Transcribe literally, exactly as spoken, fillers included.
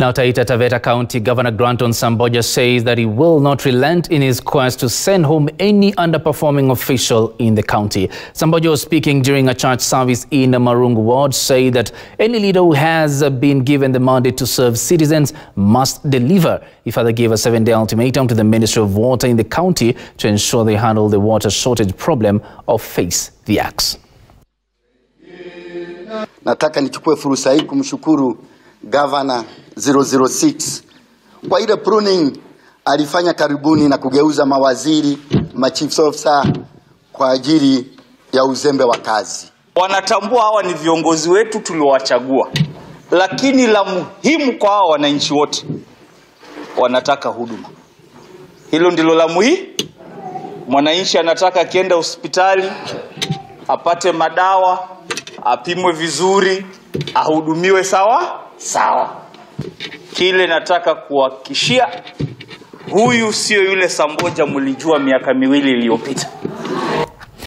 Now, Taita Taveta County Governor Granton Samboja says that he will not relent in his quest to send home any underperforming official in the county. Samboja was speaking during a church service in Marungu Ward, saying that any leader who has been given the mandate to serve citizens must deliver. He further gave a seven-day ultimatum to the Ministry of Water in the county to ensure they handle the water shortage problem or face the axe. Nataka nichukue fursa hii kumshukuru Governor zero zero six kwa ile pruning alifanya karibuni na kugeuza mawaziri, machief officer kwa ajili ya uzembe wa kazi. Wanatambua hawa ni viongozi wetu tuliowachagua, lakini la muhimu kwa hawa wananchi wote wanataka huduma. Hilo ndilo la muhimu. Mwananchi anataka akienda hospitali apate madawa, apimwe vizuri, ahudumiwe sawa sawa. Kile nataka kuhakikishia, huyu sio yule Samboja mlijua miaka miwili iliyopita.